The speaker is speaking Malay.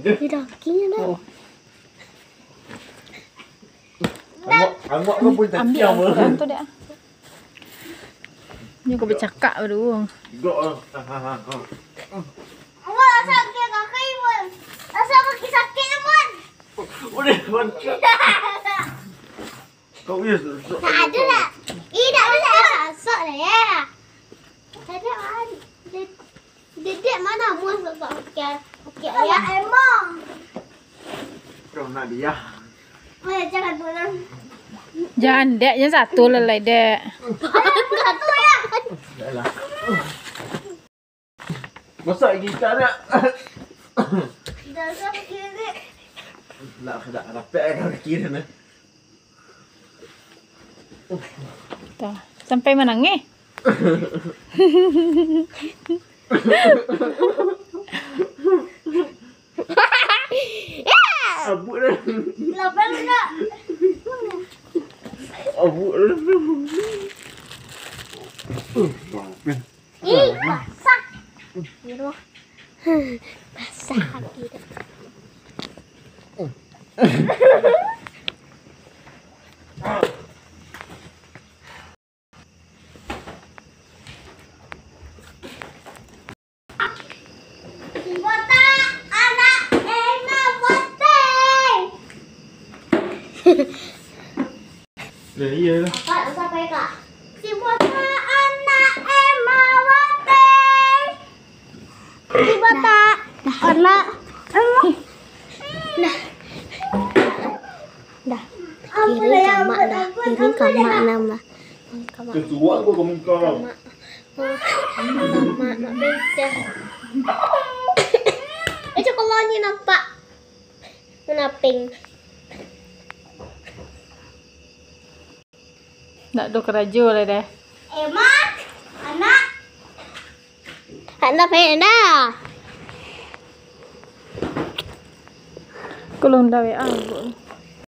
Dia dagingnya dah. Oh. Angok kau pun tak Ambil siam. tu dia. Ni kau bercakap baru. Gok. Awak rasa kaki kaki pun. Rasa kaki sakit pun. Boleh mantap. Kau yes. Tak ada lah. Tak boleh asal lah ya. Tak ada kan. Dedek mana masuk kat kaki ayah emang. Kau nak dia. Jangan tolong. Jangan dek, jangan satu lelai dek. Satu ya. Dah lah. Masak gitar nak. Dah sakit ni. Nak rapet kaki dia nak. Dah. Sampai menangis. Abut dah. Lapar tak? Abut dah. Basah. Biru. Basah kaki dia. Dah iyalah. Kak, nak sampai kak. Si bota anak emawati. Si bota anak dah. Kiri kamak dah. Kiri kamak nama. Kamak. Kesuak kau muka. Kamak nak beda. Kalau ni nampak warna pink. Nak do keraja lah dah. Emak, anak. Anak pengen dah. Kulung dah WA.